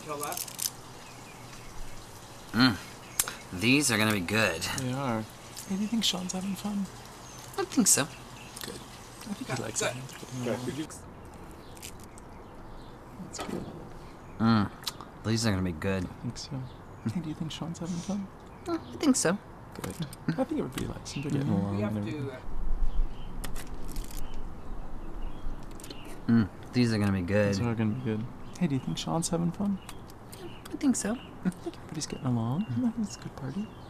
kill that. These are gonna be good. They are. Hey, do you think Sean's having fun? I think so. Good. I think he likes it. That's good. These are gonna be good. I think so. Hey, do you think Sean's having fun? I think so. Good. I think everybody likes him. They're getting along. We have and to. everything. These are gonna be good. These are gonna be good. Hey, do you think Sean's having fun? I think so. I think everybody's getting along. It's a good party.